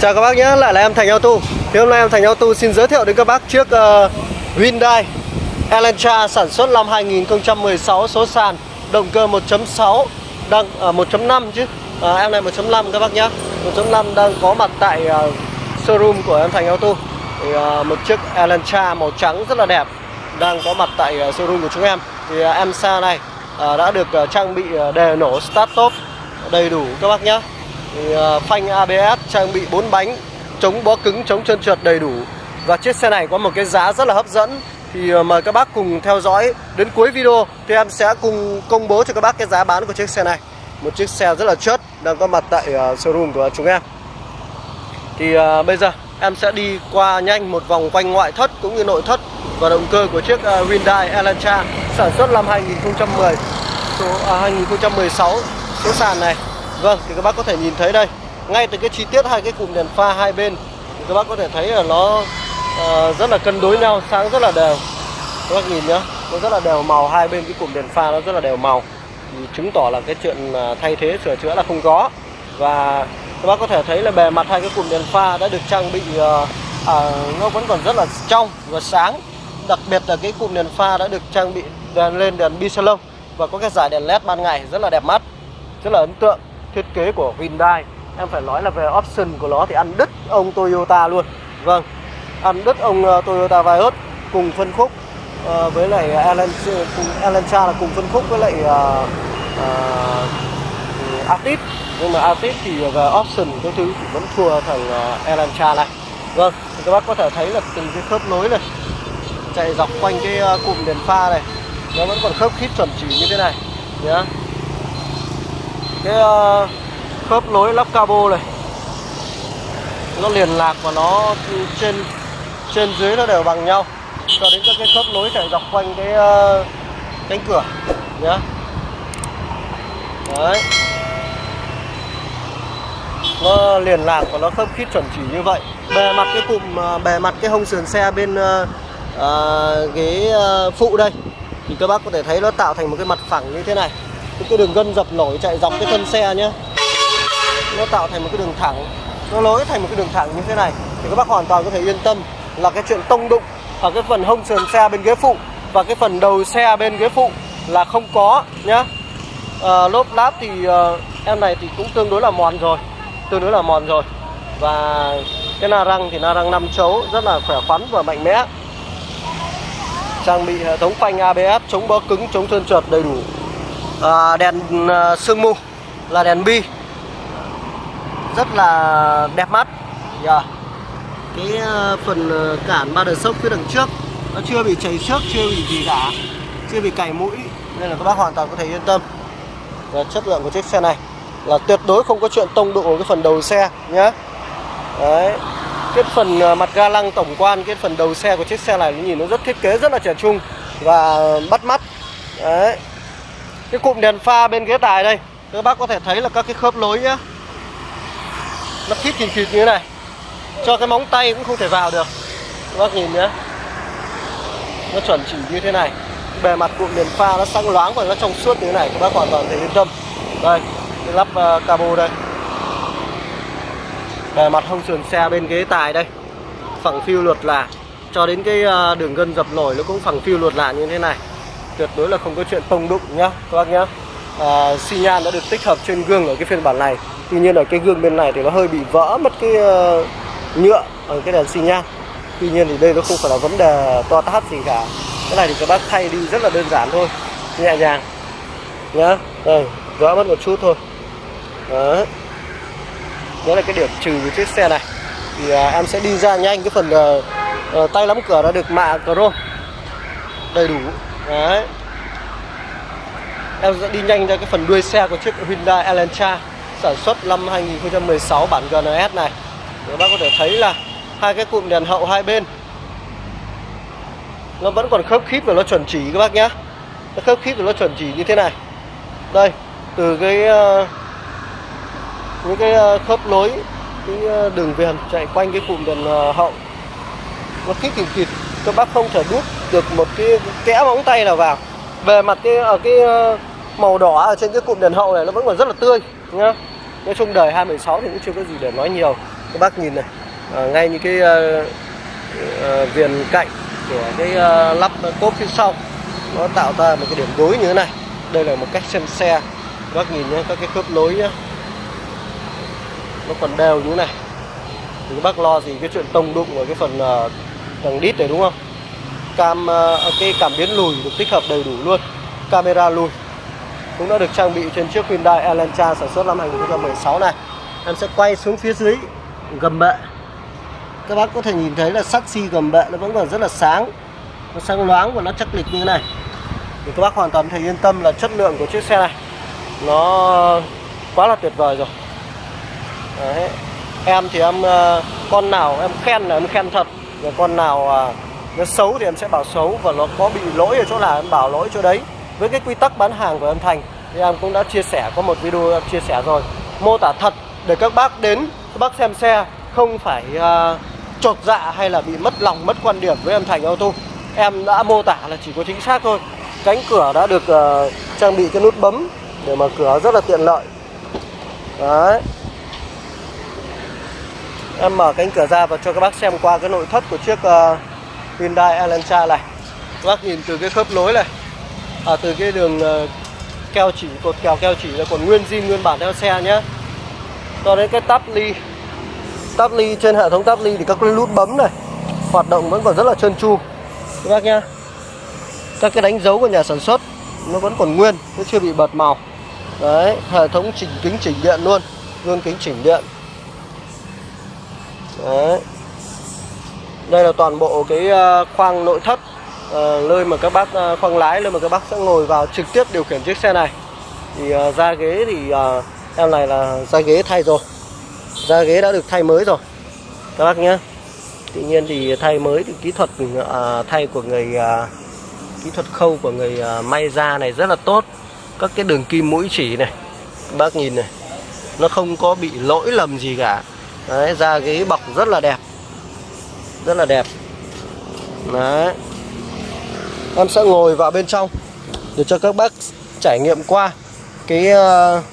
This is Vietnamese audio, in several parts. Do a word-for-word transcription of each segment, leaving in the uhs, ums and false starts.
Chào các bác nhé, lại là em Thành Auto. Thì hôm nay em Thành Auto xin giới thiệu đến các bác chiếc uh, Hyundai Elantra sản xuất năm hai nghìn không trăm mười sáu, số sàn động cơ một chấm sáu, đang uh, một chấm năm chứ. Uh, em này một chấm năm các bác nhé. một chấm năm đang có mặt tại uh, showroom của em Thành Auto. Thì, uh, một chiếc Elantra màu trắng rất là đẹp đang có mặt tại uh, showroom của chúng em. Thì uh, em xe này uh, đã được uh, trang bị uh, đề nổ start stop đầy đủ các bác nhé. Thì, uh, phanh a bê ét, trang bị bốn bánh, chống bó cứng, chống trơn trượt đầy đủ. Và chiếc xe này có một cái giá rất là hấp dẫn. Thì uh, mời các bác cùng theo dõi đến cuối video. Thì em sẽ cùng công bố cho các bác cái giá bán của chiếc xe này. Một chiếc xe rất là chất đang có mặt tại uh, showroom của chúng em. Thì uh, bây giờ em sẽ đi qua nhanh một vòng quanh ngoại thất cũng như nội thất và động cơ của chiếc uh, Hyundai Elantra sản xuất năm hai nghìn không trăm mười, số, à, hai nghìn không trăm mười sáu, số sàn này. Vâng, thì các bác có thể nhìn thấy đây, ngay từ cái chi tiết hai cái cụm đèn pha hai bên thì các bác có thể thấy là nó uh, rất là cân đối nhau, sáng rất là đều. Các bác nhìn nhá, nó rất là đều màu, hai bên cái cụm đèn pha nó rất là đều màu. Thì chứng tỏ là cái chuyện uh, thay thế sửa chữa là không có. Và các bác có thể thấy là bề mặt hai cái cụm đèn pha đã được trang bị uh, uh, nó vẫn còn rất là trong và sáng. Đặc biệt là cái cụm đèn pha đã được trang bị đèn lên đèn bi salon và có cái dải đèn led ban ngày rất là đẹp mắt, rất là ấn tượng. Thiết kế của Hyundai em phải nói là về option của nó thì ăn đứt ông Toyota luôn. Vâng, ăn đứt ông uh, Toyota Vios cùng phân khúc uh, với lại Elantra, cùng Elantra là cùng phân khúc với lại uh, uh, Altis. Nhưng mà Altis thì về option cái thứ thì vẫn thua thằng uh, Elantra này. Vâng, thì các bác có thể thấy là từng cái khớp nối này chạy dọc quanh cái uh, cụm đèn pha này nó vẫn còn khớp khít chuẩn chỉ như thế này nhá. Cái uh, khớp nối lắp cabo này nó liền lạc và nó trên trên dưới nó đều bằng nhau, cho đến các cái khớp nối chạy dọc quanh cái uh, cánh cửa nhá. Đấy, nó liền lạc và nó khớp khít chuẩn chỉ như vậy. Bề mặt cái cụm uh, bề mặt cái hông sườn xe bên uh, uh, ghế uh, phụ đây thì các bác có thể thấy nó tạo thành một cái mặt phẳng như thế này. Cái đường gân dập nổi chạy dọc cái thân xe nhé, nó tạo thành một cái đường thẳng, nó nối thành một cái đường thẳng như thế này. Thì các bác hoàn toàn có thể yên tâm là cái chuyện tông đụng ở cái phần hông sườn xe bên ghế phụ và cái phần đầu xe bên ghế phụ là không có nhá. À, lốp láp thì uh, em này thì cũng tương đối là mòn rồi, tương đối là mòn rồi. Và cái la răng thì la răng năm chấu rất là khỏe khoắn và mạnh mẽ. Trang bị hệ thống phanh a bê ét, chống bó cứng, chống trơn trượt đầy đủ. À, đèn uh, sương mù là đèn bi rất là đẹp mắt. Yeah. Cái uh, phần uh, cản ba đờ sốc phía đằng trước nó chưa bị chảy xước, chưa bị gì cả, chưa bị cày mũi, nên là các bác hoàn toàn có thể yên tâm. Và chất lượng của chiếc xe này là tuyệt đối không có chuyện tông đụng ở cái phần đầu xe nhé. Đấy, cái phần uh, mặt ga lăng tổng quan, cái phần đầu xe của chiếc xe này nhìn nó rất thiết kế rất là trẻ trung và bắt mắt. Đấy, cái cụm đèn pha bên ghế tài đây các bác có thể thấy là các cái khớp nối nhá, nó khít khịt khịt như thế này, cho cái móng tay cũng không thể vào được. Các bác nhìn nhá, nó chuẩn chỉ như thế này. Bề mặt cụm đèn pha nó sáng loáng và nó trong suốt như thế này, các bác hoàn toàn thể yên tâm. Đây, cái lắp uh, cabo đây. Bề mặt hông sườn xe bên ghế tài đây phẳng phiu lượt là, cho đến cái uh, đường gân dập nổi nó cũng phẳng phiu lượt là như thế này. Tuyệt đối là không có chuyện tông đụng nhá các bác nhá. À, xi nhan đã được tích hợp trên gương ở cái phiên bản này. Tuy nhiên ở cái gương bên này thì nó hơi bị vỡ mất cái uh, nhựa ở cái đèn xi nhan. Tuy nhiên thì đây nó không phải là vấn đề to tát gì cả. Cái này thì các bác thay đi rất là đơn giản thôi, nhẹ nhàng nhá. Đây, vỡ mất một chút thôi. Đó, đó là cái điểm trừ của chiếc xe này. Thì uh, em sẽ đi ra nhanh cái phần uh, uh, tay nắm cửa đã được mạ chrome đầy đủ. Đấy, em sẽ đi nhanh ra cái phần đuôi xe của chiếc Hyundai Elantra sản xuất năm hai nghìn không trăm mười sáu bản giê en ét này. Các bác có thể thấy là hai cái cụm đèn hậu hai bên nó vẫn còn khớp khít và nó chuẩn chỉ các bác nhá. Nó khớp khít và nó chuẩn chỉ như thế này. Đây, từ cái uh, những cái uh, khớp nối, cái uh, đường viền chạy quanh cái cụm đèn uh, hậu nó khít khịt khịt, các bác không thể đút được một cái kẽ móng tay nào vào. Về mặt cái ở cái uh, màu đỏ ở trên cái cụm đèn hậu này nó vẫn còn rất là tươi nhá. Nói chung đời hai mười sáu thì cũng chưa có gì để nói nhiều. Các bác nhìn này, à, ngay những cái uh, uh, viền cạnh của cái uh, lắp cốp phía sau nó tạo ra một cái điểm đối như thế này. Đây là một cách xem xe. Các bác nhìn nhé, các cái khớp nối nhé, nó còn đều như thế này. Thì các bác lo gì cái chuyện tông đụng ở cái phần uh, đằng đít này đúng không? Cam uh, cái cảm biến lùi được tích hợp đầy đủ luôn. Camera lùi cũng đã được trang bị trên chiếc Hyundai Elantra sản xuất năm hai nghìn không trăm mười sáu này. Em sẽ quay xuống phía dưới gầm bệ. Các bác có thể nhìn thấy là sắt xi gầm bệ nó vẫn còn rất là sáng, nó sáng loáng và nó chắc lịch như thế này. Thì các bác hoàn toàn thấy yên tâm là chất lượng của chiếc xe này nó quá là tuyệt vời rồi. Đấy. Em thì em con nào em khen là em khen thật, và con nào nó xấu thì em sẽ bảo xấu, và nó có bị lỗi ở chỗ nào em bảo lỗi chỗ đấy. Với cái quy tắc bán hàng của em Thành thì em cũng đã chia sẻ, có một video em chia sẻ rồi, mô tả thật để các bác đến, các bác xem xe không phải uh, chột dạ hay là bị mất lòng, mất quan điểm với em Thành Auto. Em đã mô tả là chỉ có chính xác thôi. Cánh cửa đã được uh, trang bị cái nút bấm để mở cửa rất là tiện lợi. Đấy. Em mở cánh cửa ra và cho các bác xem qua cái nội thất của chiếc uh, Hyundai Elantra này. Các bác nhìn từ cái khớp nối này, à, từ cái đường uh, keo chỉ, cột kèo keo chỉ là còn nguyên zin nguyên bản theo xe nhé. Cho đến cái tắp ly, tắp ly trên hệ thống tắp ly thì các cái nút bấm này hoạt động vẫn còn rất là trơn tru các bác nhá. Các cái đánh dấu của nhà sản xuất nó vẫn còn nguyên, nó chưa bị bật màu. Đấy, hệ thống chỉnh kính chỉnh điện luôn, gương kính chỉnh điện. Đấy. Đây là toàn bộ cái khoang nội thất, à, nơi mà các bác khoang lái, nơi mà các bác sẽ ngồi vào trực tiếp điều khiển chiếc xe này. Thì uh, da ghế thì uh, em này là da ghế thay rồi, da ghế đã được thay mới rồi các bác nhé. Tuy nhiên thì thay mới thì kỹ thuật uh, thay của người uh, kỹ thuật khâu của người uh, may da này rất là tốt. Các cái đường kim mũi chỉ này các bác nhìn này, nó không có bị lỗi lầm gì cả. Đấy, da ghế bọc rất là đẹp, rất là đẹp. Đấy. Em sẽ ngồi vào bên trong để cho các bác trải nghiệm qua cái uh,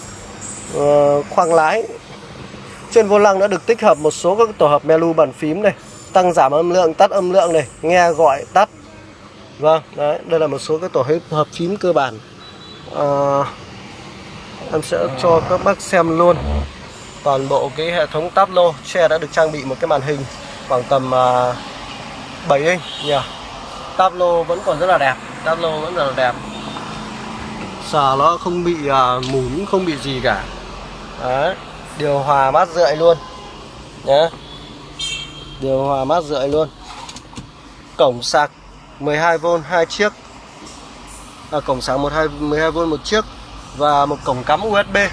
uh, khoang lái. Trên vô lăng đã được tích hợp một số các tổ hợp menu bàn phím này, tăng giảm âm lượng, tắt âm lượng này, nghe gọi tắt. Vâng, đấy, đây là một số cái tổ hợp phím cơ bản. Uh, em sẽ cho các bác xem luôn toàn bộ cái hệ thống táp lô. Xe đã được trang bị một cái màn hình khoảng tầm uh, bảy inch nhỉ. Táp lô vẫn còn rất là đẹp, táp lô vẫn rất là đẹp. Sờ nó không bị uh, mủn, không bị gì cả. Đấy. Điều hòa mát rượi luôn nhé. Điều hòa mát rượi luôn. Cổng sạc mười hai vôn hai chiếc, à, cổng sạc mười hai vôn một chiếc, và một cổng cắm u ét bê,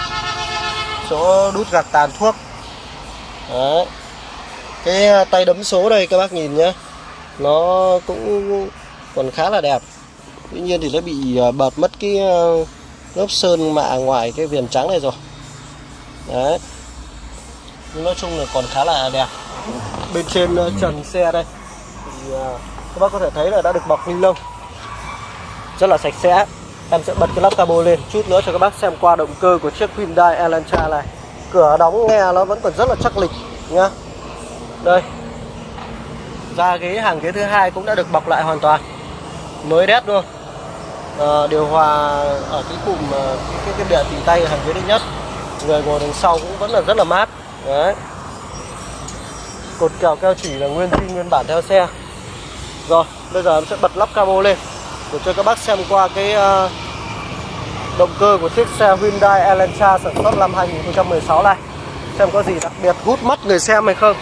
chỗ đút gạt tàn thuốc. Đấy. Cái tay đấm số đây các bác nhìn nhé, nó cũng còn khá là đẹp. Tuy nhiên thì nó bị bợt mất cái lớp sơn mạ ngoài cái viền trắng này rồi. Đấy. Nhưng nói chung là còn khá là đẹp. Bên trên trần xe đây thì các bác có thể thấy là đã được bọc ni lông rất là sạch sẽ. Em sẽ bật cái lắp cabo lên chút nữa cho các bác xem qua động cơ của chiếc Hyundai Elantra này. Cửa đóng nghe nó vẫn còn rất là chắc lịch nhá. Đây, da ghế hàng ghế thứ hai cũng đã được bọc lại hoàn toàn, mới đét luôn. À, điều hòa ở cái cụm cái cái, cái bìa tỉ tay hàng ghế thứ nhất. Người ngồi đằng sau cũng vẫn là rất là mát. Đấy. Cột kèo keo chỉ là nguyên zin nguyên bản theo xe. Rồi, bây giờ em sẽ bật lắp cabo lên để cho các bác xem qua cái uh, động cơ của chiếc xe Hyundai Elantra sản xuất năm hai nghìn không trăm mười sáu này. Xem có gì đặc biệt hút mắt người xem hay không.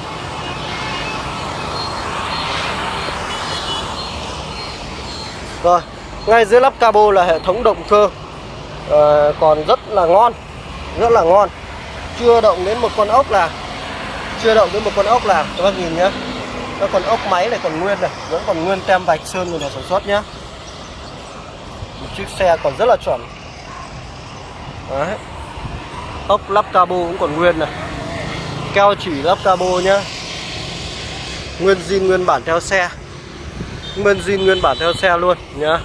Rồi, ngay dưới lắp cabo là hệ thống động cơ, uh, còn rất là ngon, rất là ngon. Chưa động đến một con ốc là chưa động đến một con ốc là các bác nhìn nhé. Nó còn ốc máy này còn nguyên này, vẫn còn nguyên tem vạch sơn của nhà sản xuất nhé. Một chiếc xe còn rất là chuẩn. Đấy. Ốc lắp cabo cũng còn nguyên này, keo chỉ lắp cabo nhá, nguyên zin nguyên bản theo xe, nguyên zin nguyên bản theo xe luôn nhá.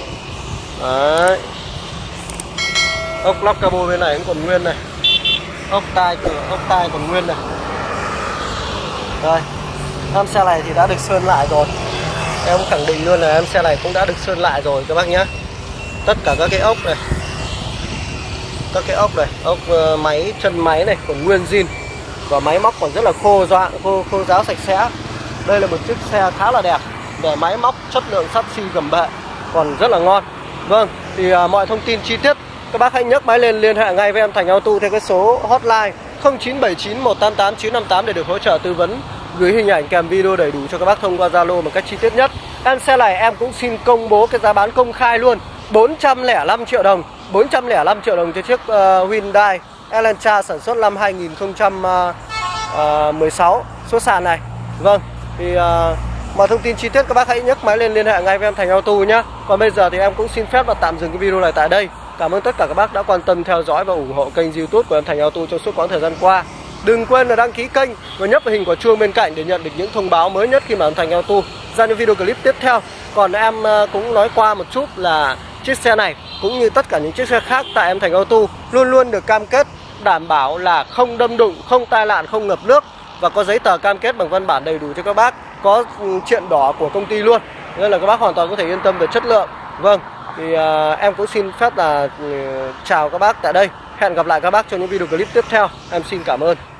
Đấy. Ốc lắp cabo bên này cũng còn nguyên này. ốc tai cửa, ốc tai còn nguyên này. Đây, em xe này thì đã được sơn lại rồi. Em khẳng định luôn là em xe này cũng đã được sơn lại rồi các bác nhé. Tất cả các cái ốc này, các cái ốc này, ốc uh, máy, chân máy này còn nguyên zin. Và máy móc còn rất là khô doạng, khô, khô ráo sạch sẽ. Đây là một chiếc xe khá là đẹp. Về máy móc, chất lượng sắt xi gầm bệ còn rất là ngon. Vâng, thì uh, mọi thông tin chi tiết các bác hãy nhấc máy lên liên hệ ngay với em Thành Auto theo cái số hotline không chín bảy chín một tám tám chín năm tám để được hỗ trợ tư vấn, gửi hình ảnh kèm video đầy đủ cho các bác thông qua Zalo một cách chi tiết nhất. Em xe này em cũng xin công bố cái giá bán công khai luôn, bốn trăm lẻ năm triệu đồng. bốn trăm lẻ năm triệu đồng cho chiếc uh, Hyundai Elantra sản xuất năm hai nghìn không trăm mười sáu số sàn này. Vâng, thì uh, mọi thông tin chi tiết các bác hãy nhấc máy lên liên hệ ngay với em Thành Auto nhé. Còn bây giờ thì em cũng xin phép và tạm dừng cái video này tại đây. Cảm ơn tất cả các bác đã quan tâm theo dõi và ủng hộ kênh YouTube của em Thành Auto trong suốt quãng thời gian qua. Đừng quên là đăng ký kênh và nhấp vào hình quả chuông bên cạnh để nhận được những thông báo mới nhất khi mà em Thành Auto ra những video clip tiếp theo. Còn em cũng nói qua một chút là chiếc xe này cũng như tất cả những chiếc xe khác tại em Thành Auto luôn luôn được cam kết đảm bảo là không đâm đụng, không tai nạn, không ngập nước và có giấy tờ cam kết bằng văn bản đầy đủ cho các bác, có triện đỏ của công ty luôn, nên là các bác hoàn toàn có thể yên tâm về chất lượng. Vâng, thì uh, em cũng xin phép là uh, chào các bác tại đây. Hẹn gặp lại các bác trong những video clip tiếp theo. Em xin cảm ơn.